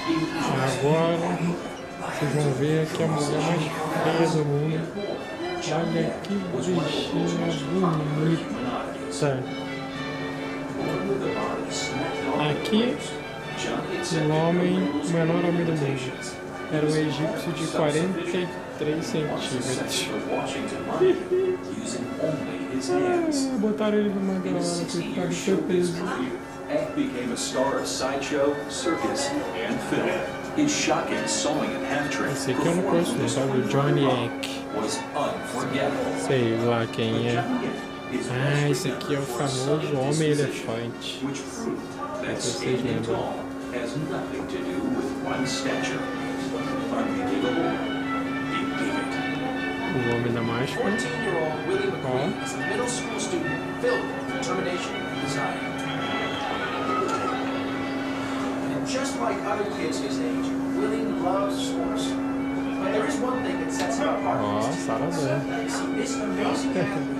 Agora vocês vão ver aqui a mulher mais feia do mundo. Olha que bichinha bonita. Aqui, o menor homem do mundo. Era um egípcio de 43 centímetros. Botaram ele numa gaiola, coitado, foi preso. Esse aqui eu não conheço, não, sabe? O Johnny Eck. Sei lá quem é. Ah, esse aqui é o famoso Homem-Elefante. Vocês lembram? O Homem da Máscara. Ó. Just like other kids his age, Willing loves sports. But there is one thing that sets him apart. Ó, Sarah. See this amazing athlete